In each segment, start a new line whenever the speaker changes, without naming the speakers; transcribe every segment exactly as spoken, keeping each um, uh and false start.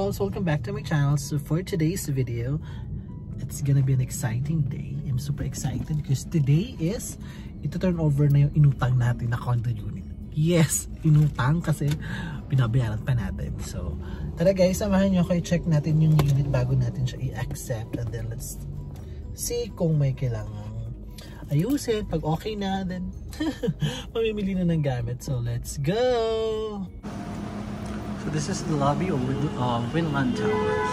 loves, welcome back to my channel. So for today's video, it's gonna be an exciting day. I'm super excited because today is ito turn over na yung inutang natin na condo unit. Yes, inutang kasi binabayaran pa natin. So tara guys, samahan nyo ako i-check natin yung unit bago natin siya i-accept, and then let's see kung may kailangan ayusin. Pag okay na, then mamimili na ng gamit. So let's go! So this is the lobby of uh, Winland Towers.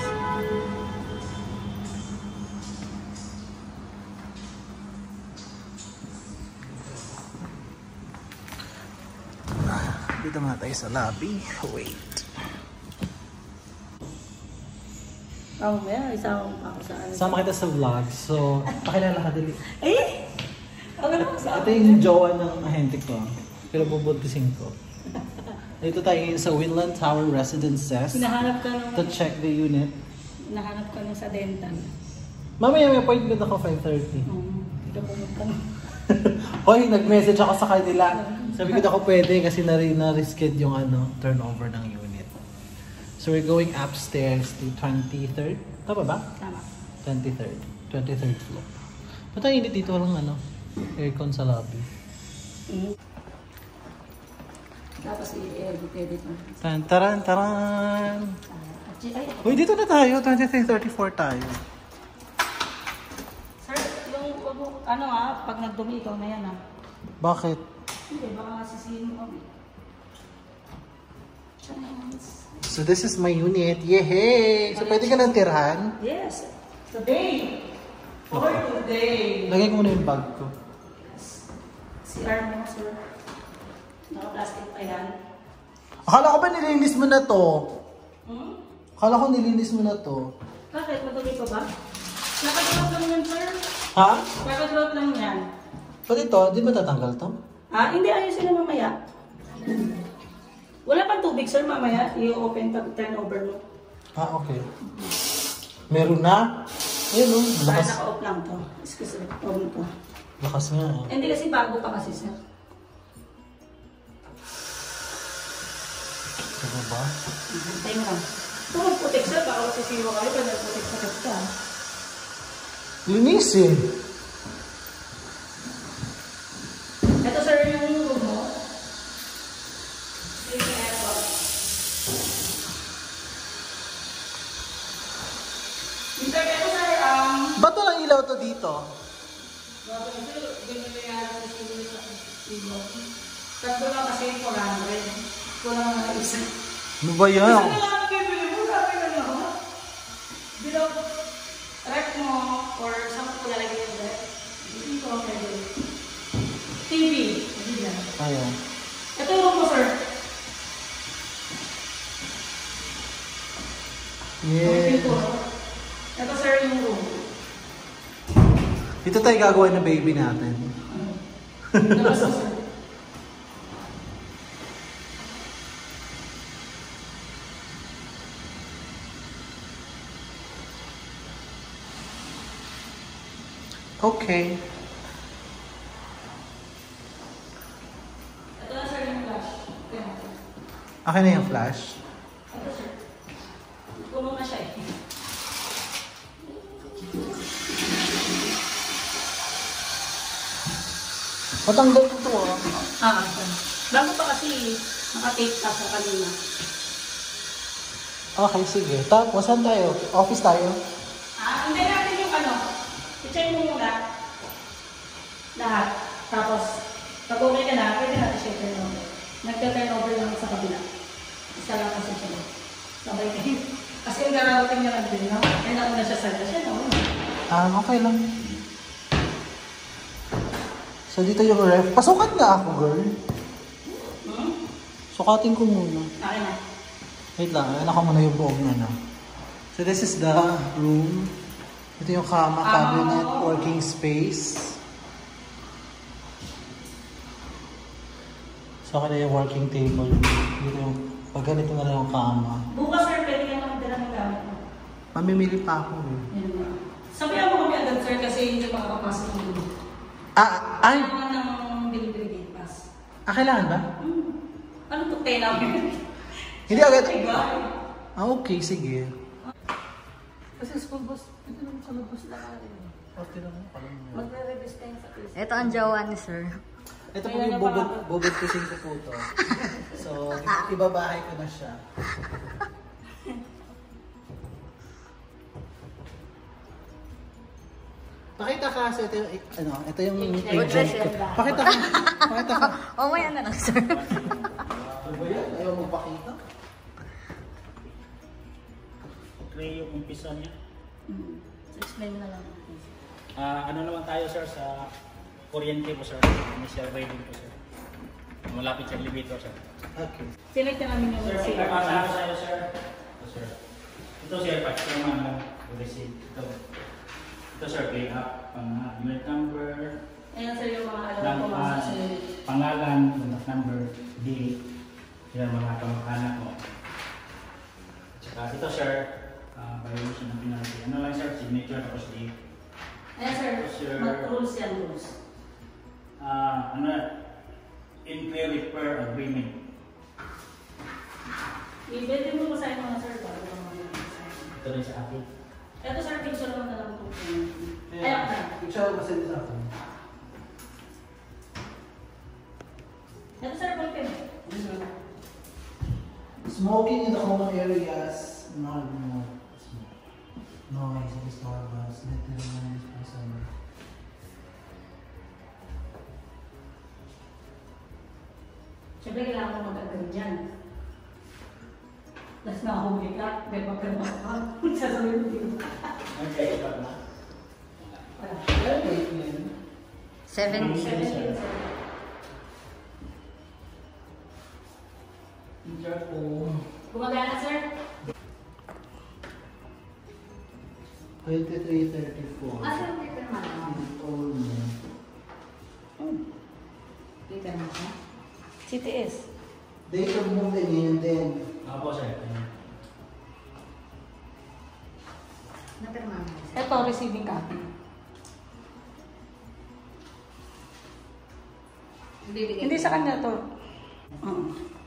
Dito muna tayo sa lobby. Wait.
Oh, may isama ako sa ano.
Sama kita sa vlog. So, pakilala ka dali.
Eh? Ako naman sa
ito yung jowa ng ahente ko. Pero bubuntisin ko. Dito tayo ngayon sa Winland Tower Residences.
Hinahanap ka nung...
To check the unit.
Hinahanap ka nung sa dental.
Mamaya may appointment ako five thirty.
Um, dito pumunta na.
Hoy, nag-message ako sa kanila. Sabi ko na ako pwede kasi na-risked yung ano, turnover ng unit. So we're going upstairs to twenty-third. Tama ba?
Tama.
twenty-third. twenty-third floor. Ba't tayo hindi dito walang ano, aircon sa lobby?
Mm. Tapos i-edit mo.
Tan taran taran.
Uh,
Uy, dito na tayo. twenty-three thirty-four tayo.
Sir, yung ano nga, pag nagdumi ikaw na yan ha.
Bakit?
Hindi, baka sisihin mo kami.
So this is my unit. Yehey! So pwede ka nang tirhan?
Yes. Today. For today.
Lagay ko muna yung bag ko.
C R mo, sir. Naka-plastic pa yan.
Akala ko ba nilinis mo na to?
Hmm?
Akala ko nilinis mo na to.
Bakit? Madumi pa ba? Nakadrop lang yan, sir.
Ha?
Nakadrop lang yan.
Ba't ito? Di ba tatanggal to?
Ah, hindi. Ayusin na mamaya. Wala pang tubig, sir. Mamaya, i-open pag turnover mo.
Ah, okay. Meron na? Ayun o.
Ah,
Lakas.
naka-off lang to. Excuse me. Off to.
Lakas nga eh.
Hindi kasi bago pa kasi, sir.
Ano ba?
Hintay mo lang. Kung mag-putik, sir, baka masisiwa kayo pag nag-putik sa kapta.
Linisin.
Ito, sir, yung room mo. Yung aircon. Winter, ito, sir, um...
Ba't walang ilaw to dito?
Bago ito, binibigyan natin sa inyo sa ilaw. Tatlo lang kasi four hundred. Kulang na isa.
Ano ba yan?
Kasi kailangan bibili mo, sabi na lang. Bilog, rep mo, or saan ko lalagay yung rep? Hindi ko pwede. T V. Hindi lang.
Ayan.
Ito yung room mo, sir.
Yeah.
Ito, sir, yung room.
Dito tayo gagawa ng baby natin.
Labas mo, sir.
Okay.
Ito na, sir, yung flash.
Akin na yung flash.
Ito, sir. Puno na siya eh.
Patanggal ko ito ah.
Ah, sir. Bago pa kasi naka-tape pa sa kanina.
Okay, sige. Tapos, saan tayo? Office tayo?
Ah, hindi natin yung ano. I-check mo muna. Lahat. Tapos, pag okay ka na, pwede natin siya turnover. Nagka-turnover lang sa kabila. Isa lang kasi siya. Sabay kayo. Kasi yung garawating niya lang din, no? Kaya nauna siya sa siya, no?
Ah, okay lang. So, dito yung ref. Pasukat nga ako, girl.
Hmm?
Sukatin ko muna.
Okay na.
Wait lang, ayan ako muna yung buong na. So, this is the room. Ito yung kama, cabinet, working space. So, akin na yung working table. Dito yung, pag ganito na lang yung kama.
Bukas, sir, pwede ka naman dala ng gamit mo.
Mamimili pa ako eh.
Sabihan mo kami agad, sir, kasi hindi makakapasok ng dulo.
Ah, ay!
Kailangan ng delivery gate pass.
Ah, kailangan ba?
Hmm. Ano to, ten namin?
Hindi agad. Ah, okay, sige. Kasi school bus, ito naman sa labas na rin. Okay naman, parang
magre-revise kayo sa quiz.
Ito ang jowa ni sir.
ito po yung bubog, bubog kising ko po to. So, ibabahay ko na siya. Pakita ka kasi ito yung, ano, ito yung agent ko. Pakita ka, pakita ka.
Oh, may ano lang sir.
Ano ba yan? Ayaw magpakita?
Okay, yung umpisa niya.
Hmm. So, explain na lang.
Ah, ano naman tayo sir sa kuryente po sir. Initial rating po sir. Malapit sa elevator sir.
Okay.
Select na namin yung
Sir,
receipt.
ipapasa ko sa'yo sir. Ito sir. Ito sir, patch naman ng receipt. Ito. Ito sir, pay up. Pang unit number.
Ayan sir yung mga alam
Lang,
ko mga
ah,
susunod.
pangalan, contact number, date. Yan mga kamag-anak ko. Tsaka ito sir, uh, violation ng penalty. Ano lang sir, signature tapos date.
Ayan sir,
Sir.
mag-rules yan rules.
Ah, ano, in-clear per agreement.
I-bete mo ko sa inyo mga sir. Bago ka mga
Ito rin sa akin.
ito sir, picture lang na lang po. Ayan na.
Picture mo send sa akin.
Ito sir, ballpen.
Smoking in the common areas. No, no. Noise in the Starbucks. Determined person.
Siyempre, kailangan ko mag-agree dyan. Tapos nakahuli ka, may pagkano ka. Sasabihin mo dito.
Okay, ito na.
Wala.
Well, wait yan.
seventy.
seventeen, sir.
Picture po.
Gumagana, sir?
twenty-three thirty-four.
Ah, sir, paper man.
Oh, no.
Paper man siya? C T S.
Date of movement yun din.
Ako po sir.
Napirma mo sir.
Ito, receiving copy.
Bibigyan
Hindi
ko.
sa kanya to. Oo.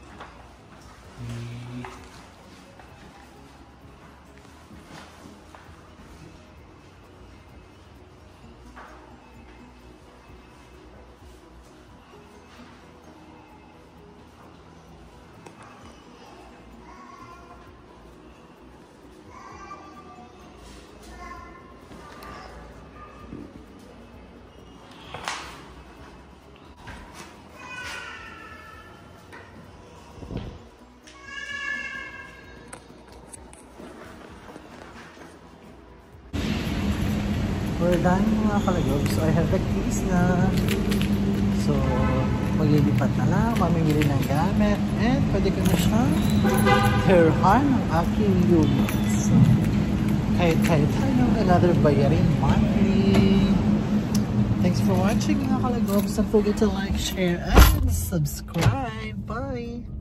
We're done mga kalagog. So I have the keys na. So maglilipat na lang, mamimili ng gamit, and pwede ko na siyang tirhan ng aking units. So kahit-kahit tayo another bayarin monthly. Thanks for watching mga kalagog. Don't forget to like, share, and subscribe. Bye!